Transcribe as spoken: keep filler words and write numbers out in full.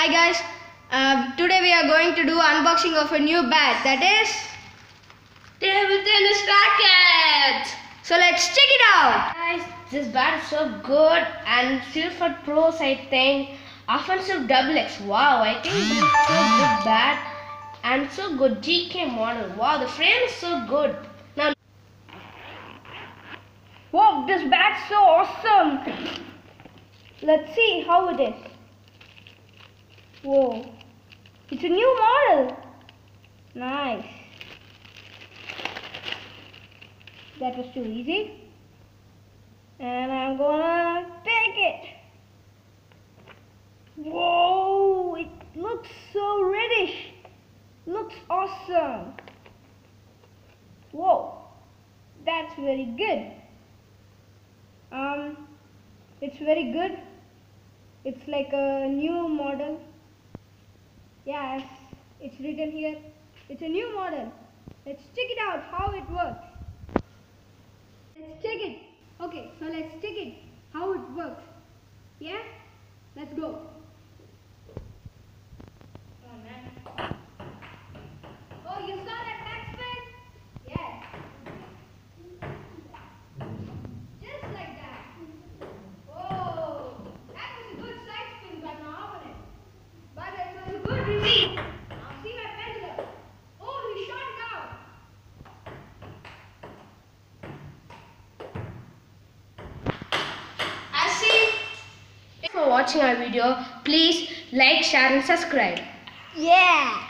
Hi guys, uh, today we are going to do unboxing of a new bat, that is tabletennis racket. So let's check it out. Guys, this bat is so good and suited for pros. I think offensive double X. Wow, I think this is so good bat and so good G K model. Wow, the frame is so good. Now, Wow, this bat's so awesome. Let's see how it is. Whoa, it's a new model. Nice. That was too easy. And I'm gonna take it. Whoa, it looks so reddish. Looks awesome. Whoa, that's very good. Um, it's very good. It's like a new model. Yes, it's written here. It's a new model. Let's check it out how it works. Let's check it. Okay, so let's check it how it works. Yeah? Let's go. Oh man. Oh, you saw that backspin? Yes. Just like that. Whoa. That was a good side spin by my opponent. But it was a good release. Now see my pendulum. Oh, he shot it out. I see. Thanks for watching our video. Please like, share, and subscribe. Yeah.